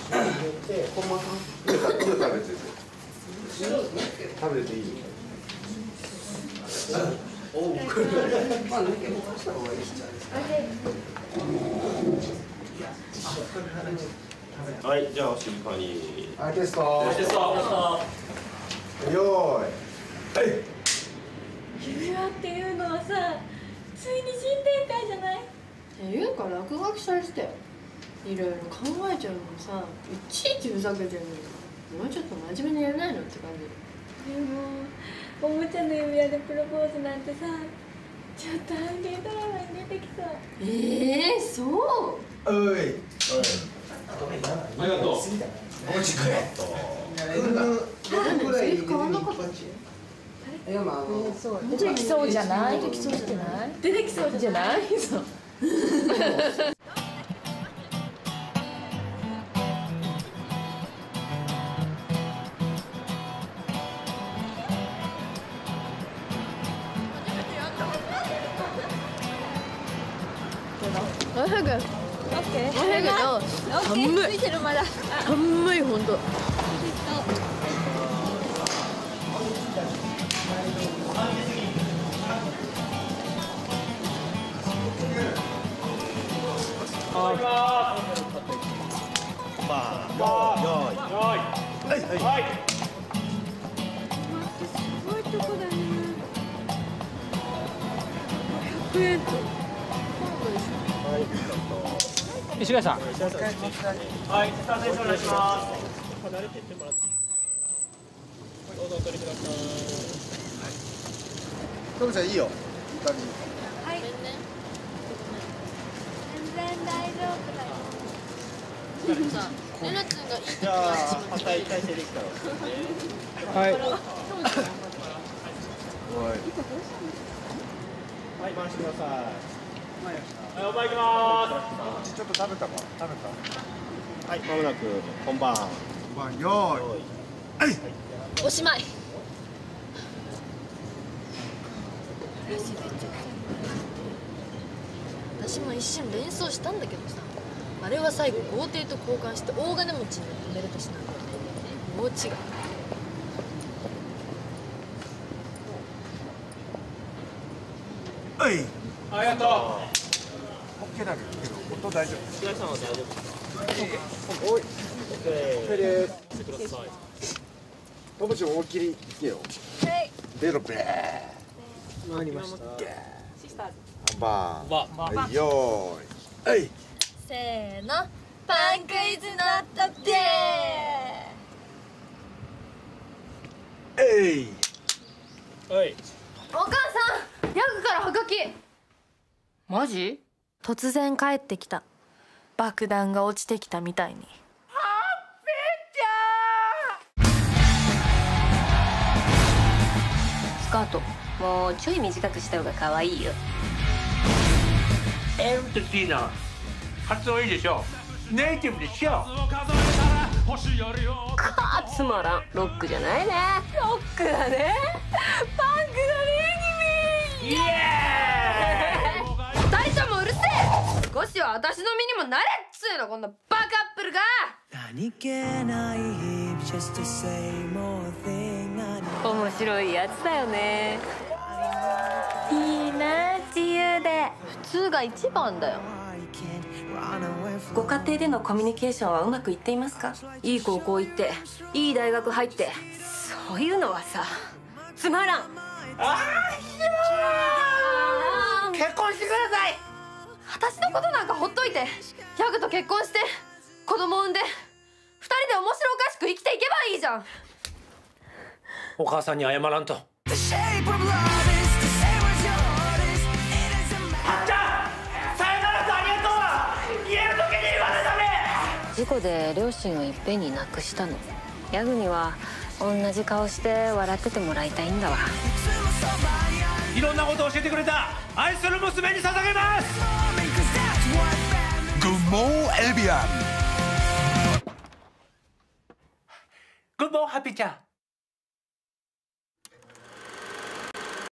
ほんま食べてて。食べていい。 はい、じゃあ静かに。 はい、テスト。よーい。 指輪っていうのはさ、ついに新展開じゃない？ っていうか落書きされてたよ。いろいろ考えちゃうのにさ、いちいちふざけてるのにもうちょっと真面目にやらないのって感じ。 でもおもちゃの指輪でプロポーズなんてさ、ちょっとハンディドラマに出てきそう。 そう？ おい。 ありがとう。 おちくれ。 なんでセリフ変わんなかった？ 出てきそうじゃない？出てきそうじゃない？出てきそうじゃない？そう。 おいしいけど、寒い。寒い本当。 石貝さん。 はい、スタートお願いします。どうぞお取りください。 トムちゃんいいよ。いい感じ。 はい。全然大丈夫だよ。 レナちゃんがいい。 じゃあ反対体勢できたら。 はい。 おい。 はい、回してください。はい、お前行きまちょっと食べたか。 はい、まもなく本番。 よーい。 おしまい。私も一瞬連想したんだけどさ、あれは最後豪邸と交換して大金持ちになる年なんだよね。もう違う。 おい。 ありがとう。 オッケーだけど音大丈夫。 石垣さんは大丈夫ですか。 おい。 オッケー。してください。 トムちゃん思いっきりいけよ。 はい。 ベロベー。 回りました。 バン。はい、よーい。はい。 せーの、パンクイズノットデー。 えい。 はい。 お母さん、ヤグからハガキ。マジ？ 突然帰ってきた。爆弾が落ちてきたみたいに。 スカートもうちょい短くした方が可愛いよ。 M と T の発音いいでしょ。ネイティブでしょ。 かつまらん。ロックじゃないね。 ロックだね。パンクだね、君。 イエーイ。 二人ともうるせえ。少しは私の身にもなれっつうの、こんなバカップルが。 面白いやつだよね。 いいな、自由で。 普通が一番だよ。 ご家庭でのコミュニケーションはうまくいっていますか？いい高校行っていい大学入って、そういうのはさ、つまらん。 結婚してください。 私のことなんかほっといて、ヤグと結婚して子供産んで、二人で面白おかしく生きていけばいいじゃん。 お母さんに謝らんと。 あっちゃん、さよならとありがとうは言える時に言わなダメ。 事故で両親をいっぺんに亡くしたの。ヤグには同じ顔して笑っててもらいたいんだわ。 いろんなことを教えてくれた愛する娘に捧げます。 Good morning, Albion. Good morning, Happy ちゃん。